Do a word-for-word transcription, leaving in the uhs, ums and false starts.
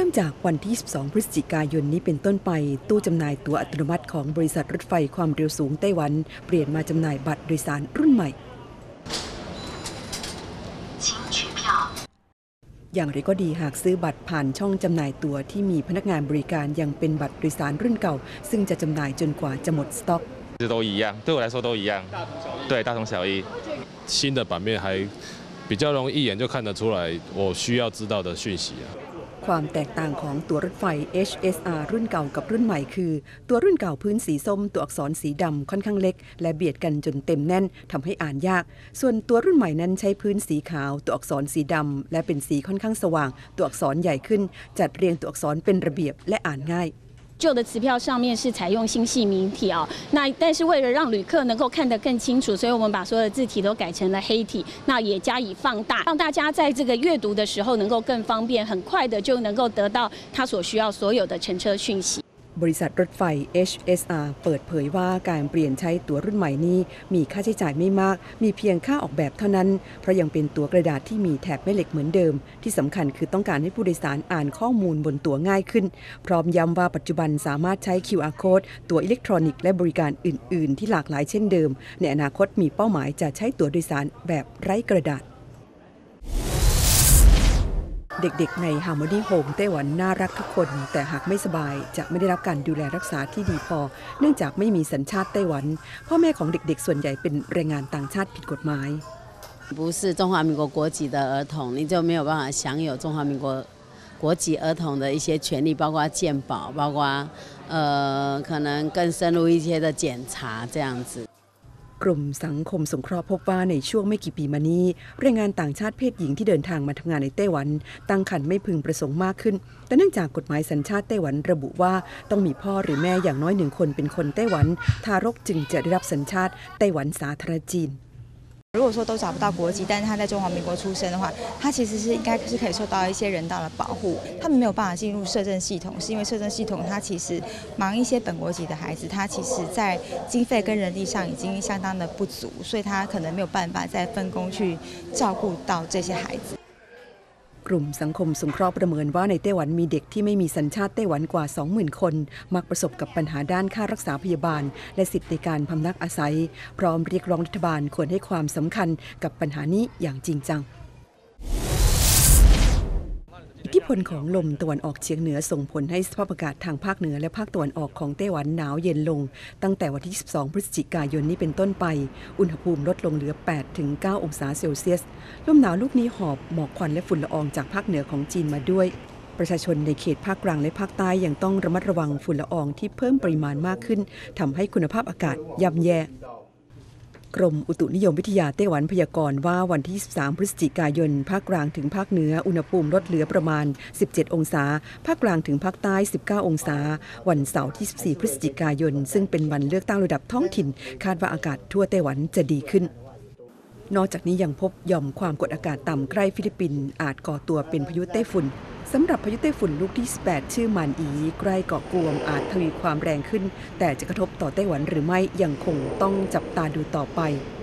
มจากวันที่ยี่สิบสองพฤศจิกายนนี้เป็นต้นไปตู้จำหน่ายตั๋วอัตโนมัติของบริษัทรถไฟความเร็วสูงไต้หวันเปลี่ยนมาจำหน่ายบัตรโดยสารรุ่นใหม่อย่างไรก็ดีหากซื้อบัตรผ่านช่องจำหน่ายตั๋วที่มีพนักงานบริการยังเป็นบัตรโดยสารรุ่นเก่าซึ่งจะจำหน่ายจนกว่าจะหมดสต็อก都一样，对我来说都一样，对，大同小异。 新的版面还比较容易一眼就看得出来我需要知道的讯息啊。 ความแตกต่างของตั๋วรถไฟ เอช เอส อาร์ รุ่นเก่ากับรุ่นใหม่คือตั๋วรุ่นเก่าพื้นสีส้มตัวอักษรสีดำค่อนข้างเล็กและเบียดกันจนเต็มแน่นทำให้อ่านยากส่วนตั๋วรุ่นใหม่นั้นใช้พื้นสีขาวตัวอักษรสีดำและเป็นสีค่อนข้างสว่างตัวอักษรใหญ่ขึ้นจัดเรียงตัวอักษรเป็นระเบียบและอ่านง่าย旧的支票上面是采用新细明体哦，那但是为了让旅客能够看得更清楚，所以我们把所有的字体都改成了黑体，那也加以放大，让大家在这个阅读的时候能够更方便，很快的就能够得到他所需要所有的乘车讯息。 บริษัทรถไฟ เอช เอส อาร์ เปิดเผยว่าการเปลี่ยนใช้ตั๋วรุ่นใหม่นี้มีค่าใช้จ่ายไม่มากมีเพียงค่าออกแบบเท่านั้นเพราะยังเป็นตั๋วกระดาษที่มีแถบแม่เหล็กเหมือนเดิมที่สำคัญคือต้องการให้ผู้โดยสารอ่านข้อมูลบนตั๋วง่ายขึ้นพร้อมย้ำว่าปัจจุบันสามารถใช้ คิว อาร์ Code ตั๋วอิเล็กทรอนิกส์และบริการอื่นๆที่หลากหลายเช่นเดิมในอนาคตมีเป้าหมายจะใช้ตั๋วโดยสารแบบไร้กระดาษเด็กๆใน Harmony Home ไต้หวันน่ารักทุกคนแต่หากไม่สบายจะไม่ได้รับการดูแลรักษาที่ดีพอเนื่องจากไม่มีสัญชาติไต้หวันพ่อแม่ของเด็กๆส่วนใหญ่เป็นแรงงานต่างชาติผิดกฎหมาย不是中华民国国籍的儿童你就没有办法享有中华民国国籍儿童的一些权利包括健保包括呃可能更深入一些的检查这样子กรมสังคมสงเคราะห์พบว่าในช่วงไม่กี่ปีมานี้แรงงานต่างชาติเพศหญิงที่เดินทางมาทำงานในไต้หวันตั้งครรภ์ไม่พึงประสงค์มากขึ้นแต่เนื่องจากกฎหมายสัญชาติไต้หวันระบุว่าต้องมีพ่อหรือแม่อย่างน้อยหนึ่งคนเป็นคนไต้หวันทารกจึงจะได้รับสัญชาติไต้หวันสาธารณจีน如果说都找不到国籍，但是他在中华民国出生的话，他其实是应该是可以受到一些人道的保护。他们没有办法进入社政系统，是因为社政系统它其实忙一些本国籍的孩子，他其实在经费跟人力上已经相当的不足，所以他可能没有办法再分工去照顾到这些孩子。 กลุ่มสังคมสงเคราะห์ประเมินว่าในไต้หวันมีเด็กที่ไม่มีสัญชาติไต้หวันกว่า สองหมื่น คนมักประสบกับปัญหาด้านค่ารักษาพยาบาลและสิทธิในการพำนักอาศัยพร้อมเรียกร้องรัฐบาลควรให้ความสำคัญกับปัญหานี้อย่างจริงจังอิทธิพลของลมตะวันออกเฉียงเหนือส่งผลให้สภาพอากาศทางภาคเหนือและภาคตะวันออกของไต้หวันหนาวเย็นลงตั้งแต่วันที่ยี่สิบสองพฤศจิกายนนี้เป็นต้นไปอุณหภูมิลดลงเหลือ แปดถึงเก้า องศาเซลเซียสลมหนาวลูกนี้หอบหมอกควันและฝุ่นละอองจากภาคเหนือของจีนมาด้วยประชาชนในเขตภาคกลางและภาคใต้ยังต้องระมัดระวังฝุ่นละอองที่เพิ่มปริมาณมากขึ้นทำให้คุณภาพอากาศย่ำแย่กรมอุตุนิยมวิทยาไต้หวันพยากรณ์ว่าวันที่ยี่สิบสามพฤศจิกายนภาคกลางถึงภาคเหนืออุณหภูมิลดเหลือประมาณสิบเจ็ดองศาภาคกลางถึงภาคใต้สิบเก้าองศาวันเสาร์ที่สิบสี่พฤศจิกายนซึ่งเป็นวันเลือกตั้งระดับท้องถิ่นคาดว่าอากาศทั่วไต้หวันจะดีขึ้นนอกจากนี้ยังพบหย่อมความกดอากาศต่ำใกล้ฟิลิปปินส์อาจก่อตัวเป็นพายุไต้ฝุ่นสำหรับพายุไต้ฝุ่นลูกที่สิบแปดชื่อหมานอีใกล้เกาะกวมอาจทวีความแรงขึ้นแต่จะกระทบต่อไต้หวันหรือไม่ยังคงต้องจับตาดูต่อไป